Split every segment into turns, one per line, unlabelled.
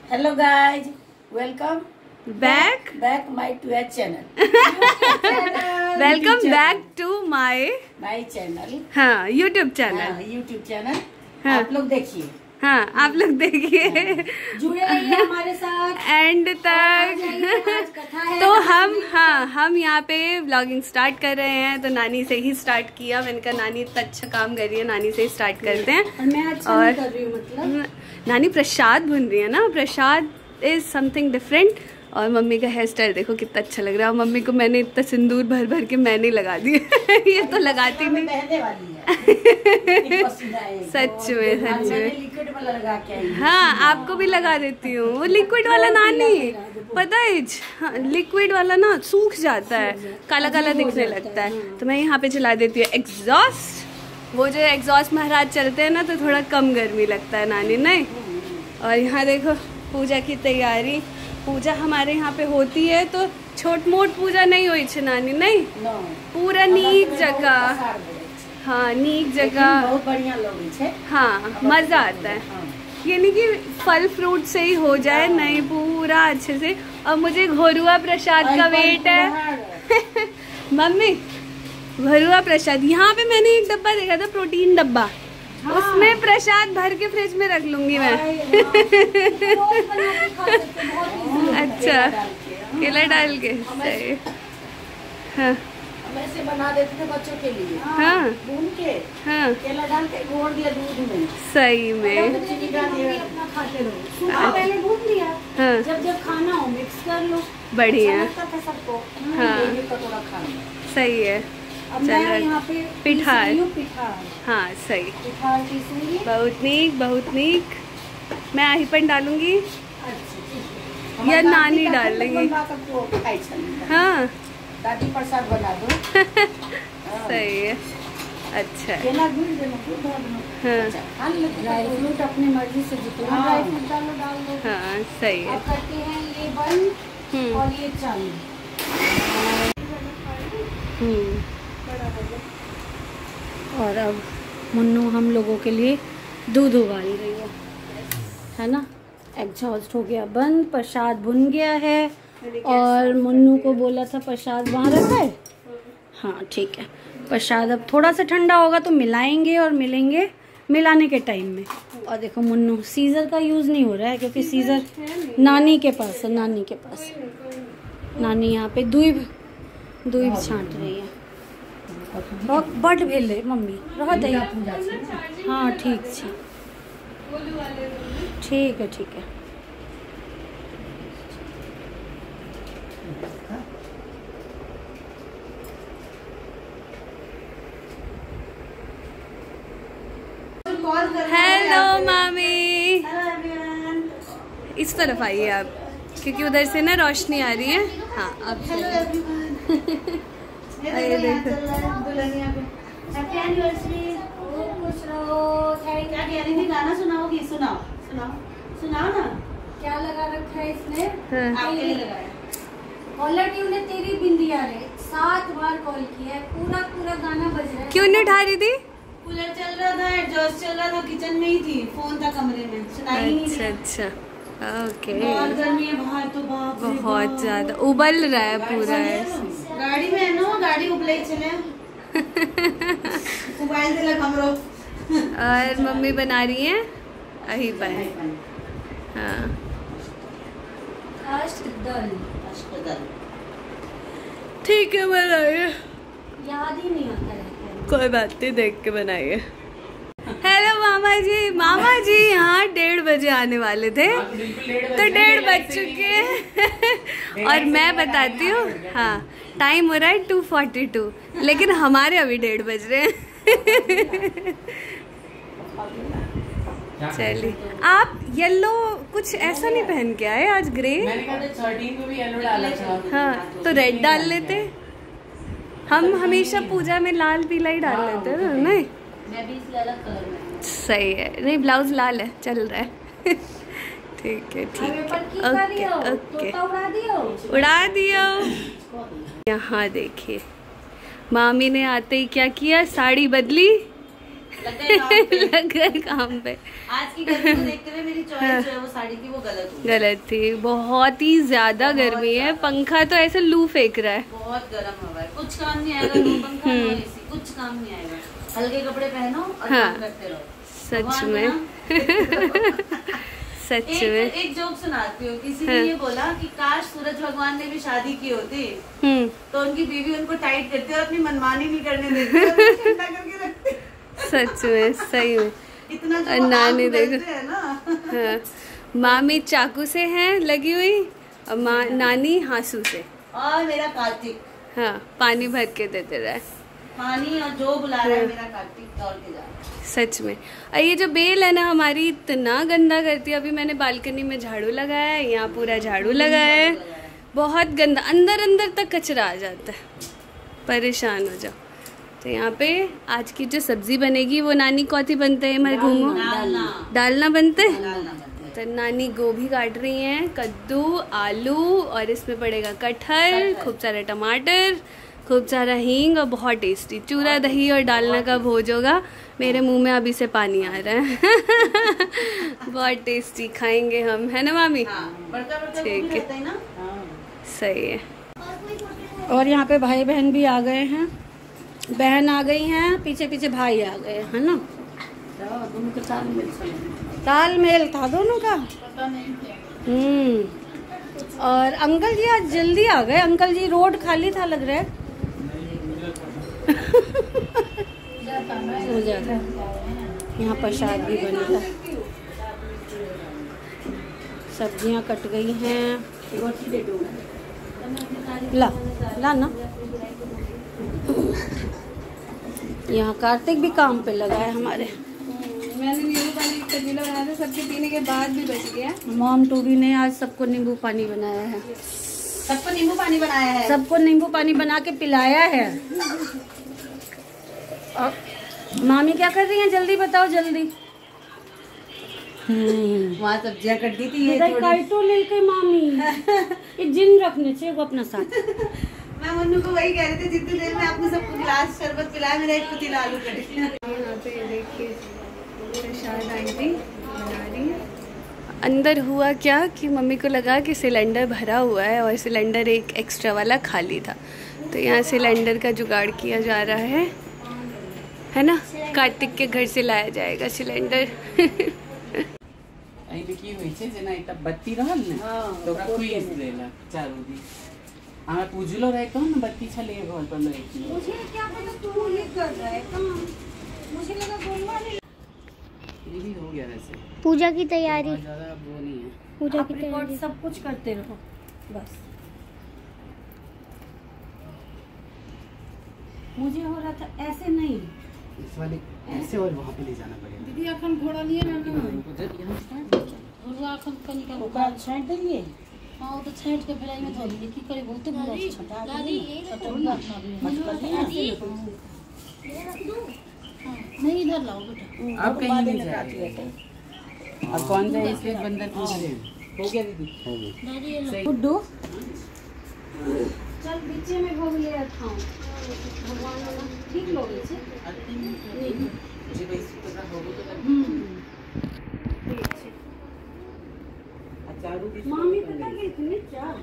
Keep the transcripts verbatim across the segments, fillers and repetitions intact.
Hello guys, welcome
back
back my to channel.
Welcome back to my
my channel.
हाँ, YouTube channel.
YouTube channel
हाँ,
आप लोग देखिए।
हाँ, आप लोग देखिए,
जुड़े रहिए हमारे साथ
एंड तक। तो हम हाँ हम यहाँ पे व्लॉगिंग स्टार्ट कर रहे हैं। तो नानी से ही स्टार्ट किया। मैंने कहा नानी इतना अच्छा काम कर रही है, नानी से ही स्टार्ट करते हैं।
और मैं अच्छा
और
नहीं कर रही हूँ, मतलब
नानी प्रसाद भून रही है ना। Prasad is something different. और मम्मी का हेयर स्टाइल देखो कितना अच्छा लग रहा है। मम्मी को मैंने इतना सिंदूर भर भर के मैंने लगा दिया। ये तो लगाती नहीं।
पहनने वाली है।
सच में सच में
लिक्विड वाला लगा के आई।
हाँ, आपको भी लगा देती हूँ। वो लिक्विड वाला नानी पता है, हाँ, लिक्विड वाला ना सूख जाता है, काला काला दिखने लगता है। तो मैं यहाँ पे चला देती हूँ एग्जॉस्ट। वो जो एग्जॉस्ट महाराज चलते हैं ना, तो थोड़ा कम गर्मी लगता है नानी नहीं। और यहाँ देखो पूजा की तैयारी। पूजा हमारे यहाँ पे होती है तो छोट मोट पूजा नहीं हुई छे नानी नहीं, पूरा नीक जगह। हाँ, नीक जगह,
बहुत बढ़िया लोग छे।
हाँ, मजा आता है। ये नहीं कि फल फ्रूट से ही हो जाए, नहीं, पूरा अच्छे से। और मुझे घोरुआ प्रसाद का वेट है। मम्मी घोरुआ प्रसाद, यहाँ पे मैंने एक डब्बा देखा था, प्रोटीन डब्बा। हाँ। उसमें प्रसाद भर के फ्रिज में रख लूंगी मैं। अच्छा, केला डाल के सही। हाँ,
वैसे बना देते थे बच्चों के लिए।
हाँ,
भून के
हाँ,
केला डाल के घोल दिया दूध में,
सही में।
चीनी डाल दिया, अपना खाते रहो। सुबह पहले भून दिया,
हाँ,
जब जब खाना हो मिक्स कर लो।
बढ़िया
अच्छा लगता था सबको।
हाँ,
ये कटोरा खा लो।
सही है।
अब मैं यहाँ पे
पिठार,
पिठार,
हाँ सही,
पिठार पीसूंगी।
बहुत नीक बहुत नीक। मैं आहीपन डालूंगी
अच्छा,
या नानी डाल लेंगी। हाँ,
दादी प्रसाद बना दो।
सही है। अच्छा,
केला गुड़ देना, गुड़ डाल दो।
हाँ,
ड्राई फ्रूट अपनी मर्जी से जितना ड्राई फ्रूट डालो डाल दो।
हाँ सही है।
अब करते हैं ये बंद और ये चालू।
हम्म
और अब मुन्नू हम लोगों के लिए दूध उबाल रही है, है ना। एग्जॉस्ट हो गया बंद, प्रसाद भुन गया है। और मुन्नू को बोला था प्रसाद वहाँ रखा है। हाँ ठीक है, प्रसाद अब थोड़ा सा ठंडा होगा तो मिलाएंगे और मिलेंगे मिलाने के टाइम में। और देखो मुन्नू सीजर का यूज़ नहीं हो रहा है क्योंकि सीजर नानी के पास है, नानी के पास। नानी यहाँ पे दूध दूध छांट रही है। बट भेले मम्मी रहत है। हाँ ठीक है, ठीक है ठीक है।
हेलो मामी, इस तरफ आइए आप, क्योंकि उधर से ना रोशनी आ रही है। हाँ आप आइए देखो।
गाना सुनाओगी? सुनाओ सुनाओ सुनाओ ना। क्या लगा रखा है इसने? आपके लिए लगाया। कॉलर ट्यून ने तेरी बिंदिया रे सात बार कॉल किया है, पूरा पूरा गाना बज रहा है।
क्यों नहीं उठा रही थी?
कूलर चल रहा था, एग्जॉस्ट चल रहा था, किचन में ही थी, फोन था कमरे में, सुनाई नहीं दिया।
अच्छा अच्छा, ओके।
बहुत गर्मी है बाहर तो, बाप रे
बहुत ज्यादा उबल रहा है पूरा।
गाड़ी में है ना, गाड़ी उबले चले। मोबाइल से लग हमरो।
और मम्मी बना रही है आहीपन। हाँ, ठीक है बनाइए।
याद ही नहीं आता है।
कोई बात नहीं, देख के बनाइए। हेलो मामा जी। मामा जी यहाँ डेढ़ बजे आने वाले थे, तो डेढ़ बज चुके हैं। और मैं बताती हूँ, हाँ टाइम हो रहा है टू फोर्टी टू, लेकिन हमारे अभी डेढ़ बज रहे हैं। चलिए, आप येलो कुछ ऐसा नहीं पहन के आए आज, ग्रे।
मैंने कहा थर्टीन को भी येलो डाला था।
हाँ, तो रेड डाल लेते। हम हमेशा पूजा में लाल पीला ही डाल लेते हैं ना, नहीं?
मैं भी इस अलग कलर में।
सही है, नहीं ब्लाउज लाल है, चल रहा है। ठीक है ठीक है, ओके ओके, उड़ा दियो। यहाँ देखिए, मामी ने आते ही क्या किया, साड़ी बदली।
लग गए काम पे।
लग गए काम पे।
आज की गर्मी को देखते हुए मेरी चॉइस जो है वो साड़ी की वो गलत हुई।
गलत थी, बहुत ही ज्यादा गर्मी है, पंखा तो ऐसे लू फेंक रहा है।
बहुत गर्म हवा है, कुछ काम नहीं आएगा, नो पंखा नो एसी, कुछ काम नहीं आएगा। हल्के कपड़े पहनो और
हाँ,
काम करते रहो।
सच में सच
एक,
में
एक जोक सुनाती हूँ। किसी
हाँ।
ने ये बोला कि काश सूरज भगवान ने भी शादी की होती
हम्म,
तो उनकी बीवी उनको टाइट करती और अपनी मनमानी नहीं करने देती और उनको ठंडा करके रखती।
सच में, सही में।
इतना जो
और
वो
नानी
आग
देखो।
उगलते हैं ना।
हाँ, मामी चाकू से है लगी हुई और माँ नानी हाँसू से।
और मेरा कार्तिक
हाँ, पानी भर के देते रहे।
पानी और जो बुला रहा है मेरा कार्तिक दौड़ के जा रहा है।
सच में। और ये जो बेल है ना हमारी, इतना गंदा करती है। अभी मैंने बालकनी में झाड़ू लगाया है, यहाँ पूरा झाड़ू लगाया है, बहुत गंदा, अंदर अंदर तक कचरा आ जाता है, परेशान हो जाओ। तो यहाँ पे आज की जो सब्जी बनेगी वो नानी कौथी बनते हैं हमारे घूमो
डालना
डालना बनते हैं।
डालना बनता है।
तो नानी गोभी काट रही हैं, कद्दू, आलू, और इसमें पड़ेगा कटहल, खूब सारा टमाटर, खूब सारा हींग और बहुत टेस्टी चूरा दही और डालना का भोज होगा। मेरे मुंह में अभी से पानी आ रहा है। बहुत टेस्टी खाएंगे हम, है ना मामी?
हाँ, बड़का बड़का
ठीक
गोभी
है।
रहता है ना।
सही है।
और यहाँ पे भाई बहन भी आ गए हैं, बहन आ गई हैं, पीछे पीछे भाई आ गए हैं ना।
दोनों के तालमेल चलेगा।
तालमेल था दोनों का। हम्म। और अंकल जी आज जल्दी आ गए। अंकल जी रोड खाली था लग रहा है। हो जाता है। यहाँ प्रसाद भी बना है, सब्जियाँ कट गई हैं। ला ला ना। यहाँ कार्तिक भी काम पे लगा है हमारे।
मैंने नींबू पानी कजीला बनाया था, सबके पीने के बाद भी बच गया।
मॉम टूबी ने आज सबको नींबू पानी बनाया है।
सबको नींबू पानी बनाया है।
सबको नींबू पानी बना के पिलाया है। और मामी क्या कर रही हैं? जल्दी बताओ, जल्दी। हम्म,
वहाँ सब्जियाँ कट दी थी ये थोड़ी।
काइटो लेके मामी ये जिन रखने चाहिए वो अपना साथ।
मैं मन्नू को वही कह रहे थे, जितनी देर में आपने सबको गिलास शरबत पिलाया, मेरा एक पतीला आलू कटे।
यहाँ पे देखिए प्रसाद आंटी बना रही है। अंदर हुआ क्या कि मम्मी को लगा कि सिलेंडर भरा हुआ है और सिलेंडर एक एक्स्ट्रा वाला खाली था, तो यहाँ सिलेंडर का जुगाड़ किया जा रहा है, है ना? कार्तिक के घर से लाया जाएगा सिलेंडर।
અહીં બી કેવું છે જેના એક બત્તી રહલ ને તો ઓકરા ખુઈ દેલા ચાલુ દી આમે પૂજલો રહે કોણ બત્તી છલે ઘોલ પર લઈ
मुझे क्या पता तू ये कर रहा है काम। मुझे लगा बोलवा नहीं।
ये भी हो गया वैसे
पूजा की तैयारी
बहुत ज्यादा अब वो नहीं है
पूजा
आप
की
रिकॉर्ड
तैयारी
सब कुछ करते रहो बस। मुझे हो रहा था ऐसे नहीं,
इस वाले ऐसे और वहाँ पे ले जाना पड़ेगा
दीदी अपन घोड़ा लिए ना ना
उधर यहाँ स्टार्ट
घोड़ा अपन कनिका ओकरा छांट देलिए। हां वो तो छांट के फ्राई में धो दी की करे बहुत बुरा छटा दादी छटोला नहीं इधर लाओ बेटा।
अब कहीं नहीं जाए अब कौन जाए इसलिए बंदर पूछ रहे हैं। हो गया दीदी हो गया
गुड्डू चल बीचे में भोग ले आता हूं। भगवान वाला ठीक लोगे छे
जी भाई तो ना हो तो
हम्म ठीक छे।
चारू भी
मामी पता कि इतने चार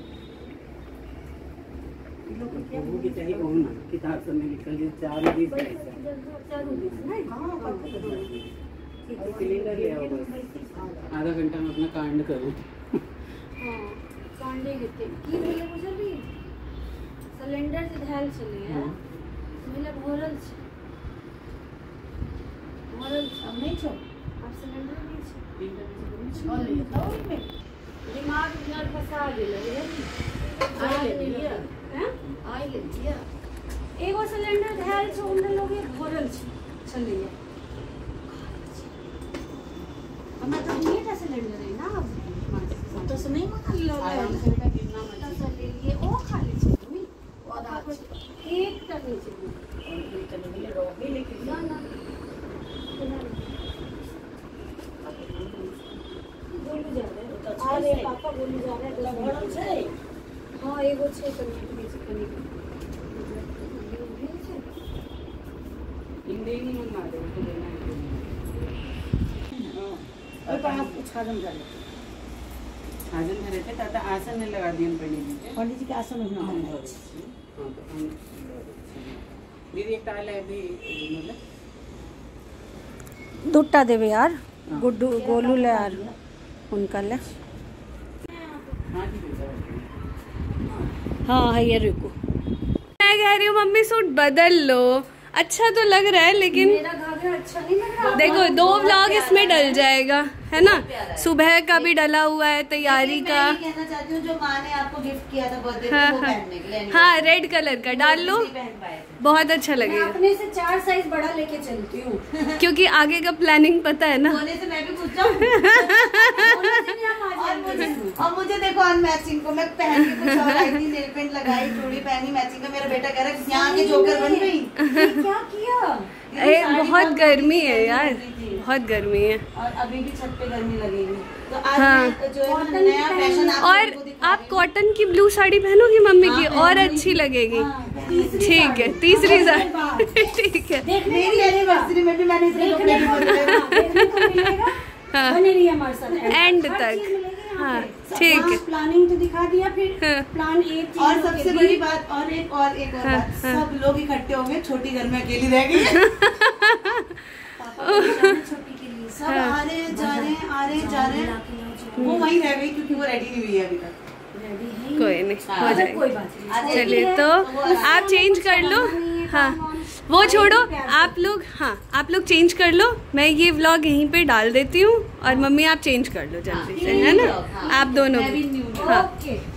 वो भी चाहिए कौन ना किताब सब में निकल गए चारू भी
चारू नहीं हां
सिलेंडर ले आओ बस आधा घंटा में अपना कांड करो
हां कांडे गिते की बोले बुझली सिलेंडर से धाल चली है मिले भरल छ भरल अब नहीं छो अब सिलेंडर नहीं छ और ले तो में दिमाग इधर फंसा गेल है। आई ले लिया हैं आई ले लिया एगो सिलेंडर धाल छ हमने लोग ये भरल छ चलिए हमें तो ये का सिलेंडर है ना अब तो से नहीं मंगा लो
आराम से बेटा कितना मजा
तो से ये ओ खाली छ तुम और आज एक तक नहीं चाहिए
और कोई चलो ये रोगे लेकिन
ना ना बोलू जा रहे अरे पापा बोलू जा रहे भरल छै। हां एगो छै कनी बीच कनी
इंडे नहीं मंगा दो तो देना है
छाजन कर लेते
छाजन में रहते ताता आसन ने लगा दिए पंडित जी के।
पंडित जी के आसन में
हाँ, तो हम दीदी एक टाइल है भी मतलब
दुट्टा देवे यार गुड्डू गोलू ले यार उनका ले।
हाँ ठीक है।
हाँ है ये रुको।
मैं कह रही हूँ मम्मी सूट बदल लो, अच्छा तो लग रहा है लेकिन
मेरा घाघरा अच्छा नहीं लग रहा।
देखो दो व्लॉग इसमें डल जाएगा है ना, सुबह का भी डला हुआ है तैयारी का।
मैं ये कहना चाहती हूँ जो माँ ने आपको गिफ्ट किया था बर्थडे पे
हाँ
वो
हाँ
पहनने के लिए
हाँ रेड कलर का डाल लो,
नहीं पहन पाए थे।
बहुत अच्छा
मैं
लगेगा
अपने से चार साइज बड़ा लेके चलती हूँ।
क्योंकि आगे का प्लानिंग पता है ना।
सोने से मैं भी पूछ जाऊँ और मुझे और मुझे देखो अनमैचिंग को मैं पहन के कुछ और आई थी, नेल पेंट लगाई, चूड़ी पहनी मैचिंग का। मेरा बेटा कह रहा है यहाँ के जोकर बन गई।
क्या किया?
अरे बहुत गर्मी है यार, बहुत गर्मी है।
और अभी भी छत पे गर्मी लगेगी तो आज
हाँ।
मैं जो है ना नया फैशन आप
और
लोगों को दिखा
आप
रही हूँ।
कॉटन की ब्लू साड़ी पहनोगी मम्मी की
हाँ,
और
पहनूंगी।
अच्छी लगेगी।
हाँ,
ठीक है तीसरी साड़ी ठीक है।
देखने
मेरी एनिवर्सरी में भी मैंने इतने कपड़े खरीदे।
देखने को मिलेगा।
हाँ।
बने रही हमारे साथ
एंड
हर
तक।
चीज़ मिलेगी यहाँ
हाँ,
पे।
ठीक
वहाँ
है।
प्लानिंग तो दिखा दिया फिर
हाँ।
प्लान एक चीज
और
होके
सबसे
भी-
बड़ी बात और एक और एक और
हाँ,
बात,
हाँ।
सब लोग इकट्ठे होंगे, छोटी घर में अकेली रह गई है।
पापा परेशान है छोटी के लिए।
सब आ रहे हैं जा रहे हैं आ रहे हैं जा रहे हैं, वो वहीं रह गई क्योंकि वो रेडी नहीं हुई है अभी तक।
रेडी है
कोई नहीं
हाँ,
हो
अरे
जाएगा।
कोई बात नहीं।
आज
चलिए
है,
तो
वो आराम
आप चेंज कर लो। हाँ वो छोड़ो, आप लोग हाँ आप लोग चेंज कर लो, मैं ये व्लॉग यहीं पे डाल देती हूँ और मम्मी आप चेंज कर लो जल्दी से है ना,
हाँ,
आप दोनों
मैं भी
भी।
न्यू
हाँ
ओके